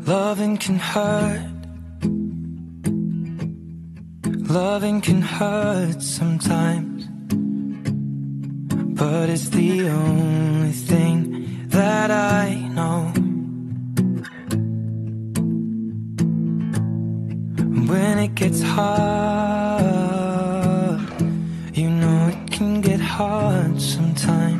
Loving can hurt. Loving can hurt sometimes, but it's the only thing that I know. When it gets hard, you know it can get hard sometimes.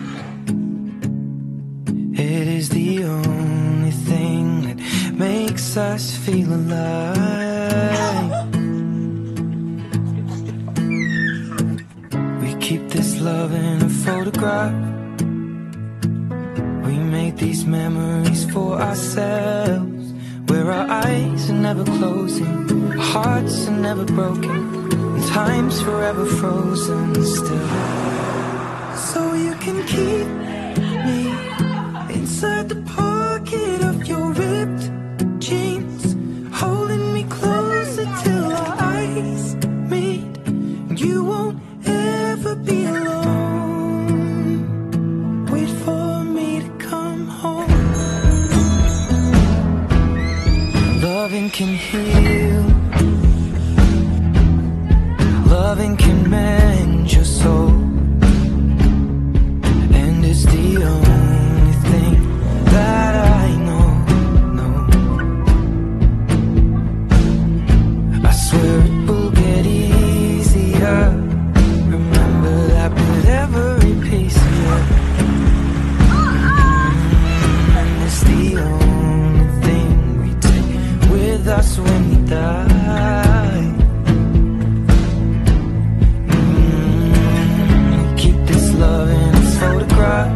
It is the only thing that makes us feel alive. We keep this love in a photograph. We make these memories for ourselves, where our eyes are never closing, our hearts are never broken, and time's forever frozen still. So you can keep me inside the pocket of your ripped jeans, holding me closer till our eyes meet. You won't ever be alone. Wait for me to come home. Loving can heal. Loving can mend your soul, and it's the only thing that I know. I swear it will get easier. Remember that with every piece of you. And it's the only thing we take with us when we die. We keep this love in a photograph.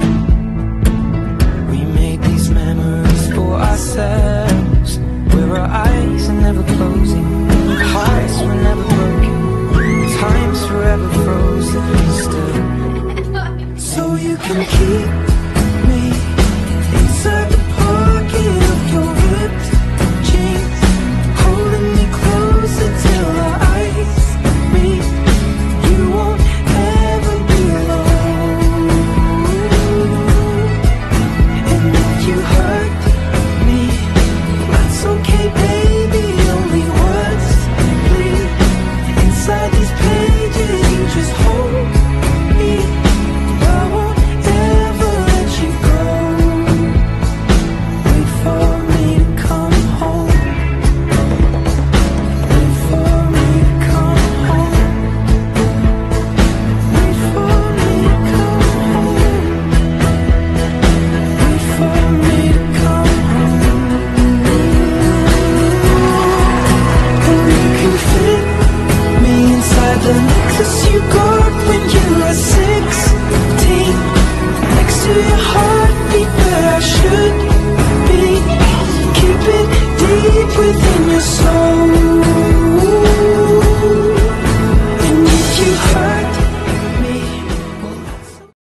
We made these memories for ourselves, where our eyes are never closing, our hearts were never broken, time's forever frozen still. So you can keep me inside the pocket of your ripped jeans, holding me closer till our eyes meet. You won't ever be alone. And if you hurt me, that's okay, baby. Only once, please. Inside these pages, you just hold me. I won't ever let you go. Wait for me to come home. Wait for me to come home. Wait for me to come home. Wait for me to come home. And you can